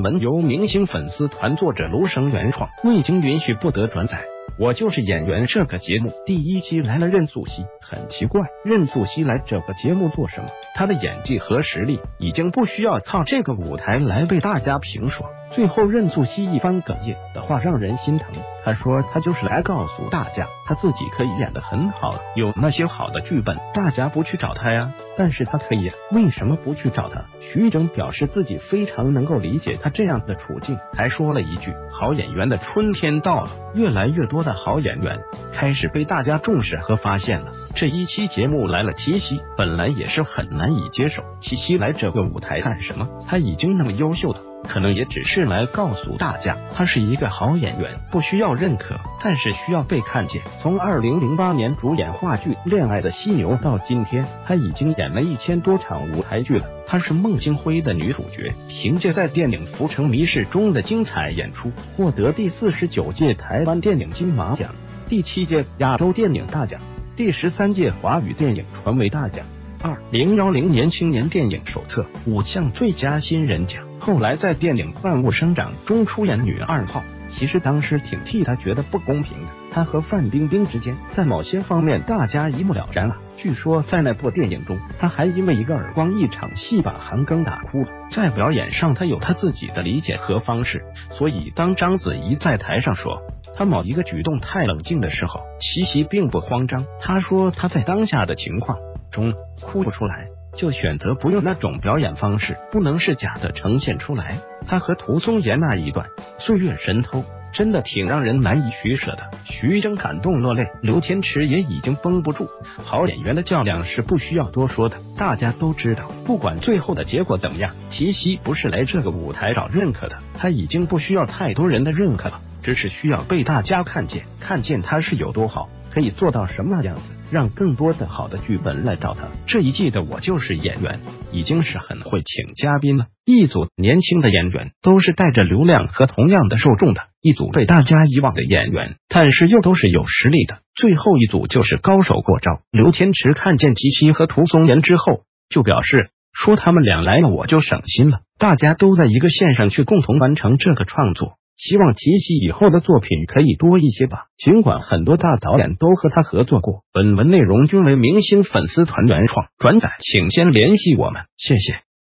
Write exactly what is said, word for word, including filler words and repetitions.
文由明星粉丝团作者卢生原创，未经允许不得转载。我就是演员这个节目第一期来了任素汐，很奇怪，任素汐来这个节目做什么？她的演技和实力已经不需要靠这个舞台来被大家评爽。最后任素汐一番哽咽的话让人心疼，她说她就是来告诉大家她自己可以演得很好，有那些好的剧本大家不去找她呀，但是她可以，为什么不去找她？徐峥表示自己非常能够理解她这样的处境，还说了一句好演员的春天到了，越来越多的好演员开始被大家重视和发现了。这一期节目来了七夕，本来也是很难以接受，七夕来这个舞台干什么？她已经那么优秀了，可能也只是来告诉大家她是一个好演员，不需要认可，但是需要被看见。从二零零八年主演话剧《恋爱的犀牛》到今天，她已经演了一千多场舞台剧了。她是孟京辉的女主角，凭借在电影《浮城谜事》中的精彩演出，获得第四十九届台湾电影金马奖、第七届亚洲电影大奖、第十三届华语电影传媒大奖、二零一零年青年电影手册五项最佳新人奖。后来在电影《万物生长》中出演女二号，其实当时挺替她觉得不公平的，她和范冰冰之间在某些方面大家一目了然啊。据说在那部电影中，她还因为一个耳光一场戏把韩庚打哭了。在表演上她有她自己的理解和方式，所以当章子怡在台上说她某一个举动太冷静的时候，齐齐并不慌张。她说她在当下的情况中哭不出来，就选择不用那种表演方式，不能是假的呈现出来。他和涂松岩那一段岁月神偷真的挺让人难以取舍的，徐峥感动落泪，刘天池也已经绷不住。好演员的较量是不需要多说的，大家都知道，不管最后的结果怎么样，齐溪不是来这个舞台找认可的，他已经不需要太多人的认可了，只是需要被大家看见，看见他是有多好，可以做到什么样子，让更多的好的剧本来找他。这一季的我就是演员已经是很会请嘉宾了，一组年轻的演员都是带着流量和同样的受众的，一组被大家遗忘的演员，但是又都是有实力的，最后一组就是高手过招。刘天池看见齐齐和涂松岩之后就表示说他们俩来了我就省心了，大家都在一个线上去共同完成这个创作，希望齐溪以后的作品可以多一些吧。尽管很多大导演都和他合作过，本文内容均为明星粉丝团原创，转载请先联系我们，谢谢。